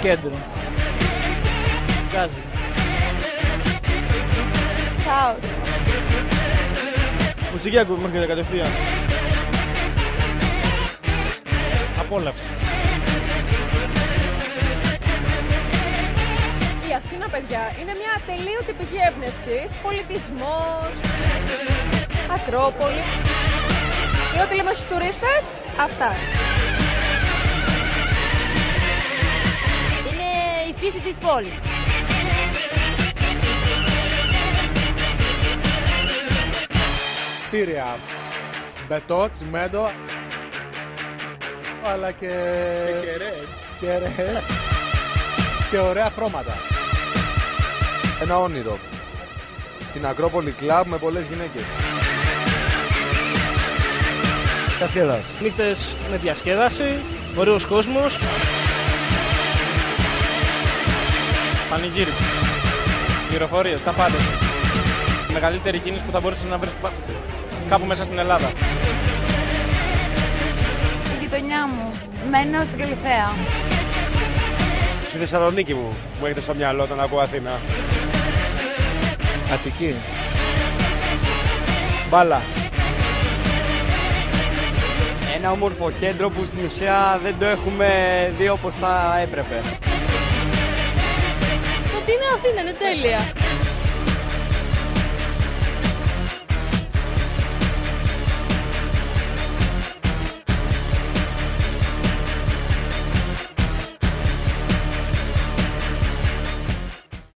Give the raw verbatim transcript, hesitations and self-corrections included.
κέντρο. Γκάζι. Χάος. Μουσική ακούμε κατευθείαν. Απόλαυση. Η Αθήνα, παιδιά, είναι μια ατελείωτη πηγή έμπνευσης, πολιτισμός, Ακρόπολη. Και ό,τι λέμε στους τουρίστες, αυτά. Είναι η φύση της πόλης. Κτίρια, μπετό, τσιμέντο, αλλά και... και κεραίες και ωραία χρώματα. Ένα όνειρο. Την Ακρόπολη Κλαμπ με πολλές γυναίκες. Διασκέδαση. Νύχτες με διασκέδαση, ωραίος κόσμος. Πανηγύρι. Πληροφορίες, τα πάντα. Η μεγαλύτερη κίνηση που θα μπορούσε να βρεις κάπου μέσα στην Ελλάδα. Η γειτονιά μου. Μένω στην Καλυθέα. Στη Θεσσαλονίκη μου, μου έχετε στο μυαλό όταν ακούω Αθήνα. Αττική. Μπάλα. Ένα όμορφο κέντρο που στην ουσία δεν το έχουμε δει όπως θα έπρεπε. Ότι είναι Αθήνα, είναι τέλεια.